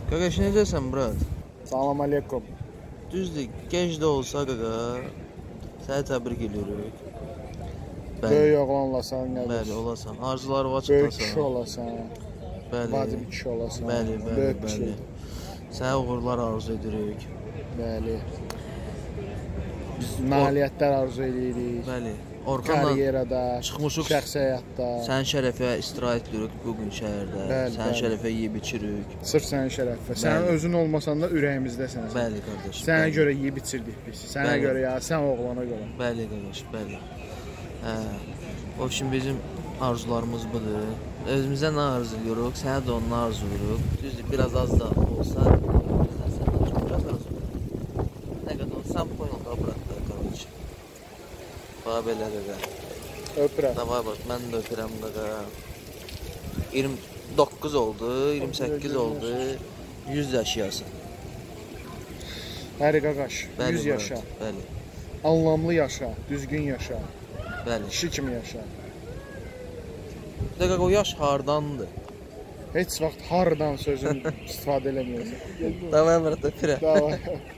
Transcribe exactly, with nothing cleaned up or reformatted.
Qaqaş, necəsən, brat? Salam aleykum. Düzdür, gec də olsa qaqa, səni təbrik edirik. Böyük oğlan olasan, nə Bəli, olasan. Arzuları var Böyük çıxasan. kişi olasan. Bəli. Vacib kişi olasan. Bəli, bəli, Böyük bəli. kişi. Sənə uğurlar arzu edirik. Bəli. Biz nailiyyətlər arzu edirik. Bəli. Orxanla Karyerada, çıxmışıq. şəxsi həyatda. Sənin şərəfə istirahət edirik bugün şəhərdə. Bəli, Sənin bəli. şərəfə yeyib içirik. Sırf sənin şərəfə. Sənin Bəli. özün olmasan da ürəyimizdəsən. Bəli, qardaş. Sənə bəli. görə yeyib içirdik biz. Sənə Bəli. görə ya, sən oğlana görə. Bəli, qardaş, bəli. Hə. O üçün bizim arzularımız budur. Özümüzə nə arzuluyoruz, sənə də onu arzuluyoruz. Düzdür, biraz az da olsa, bizdən səndən çox biraz arzuluyoruz. Nə qədər olsa, sən poyun da bırakdır, qardaş. Bax, belə qaqa. Öpürəm. Davay bax, mən də öpürəm qaqa. iyirmi doqquz oldu, iyirmi səkkiz oldu, yüz yaşayasın. Bəli qaqaş, Bəli, yüz yaşa. brat, bəli, Anlamlı yaşa, düzgün yaşa. bəli. Kişi kimi yaşa. Bir də qaqa, o yaş hardandır? Heç vaxt hardan sözün istifadə eləməyəsən. Davay brat, öpürəm. Davay.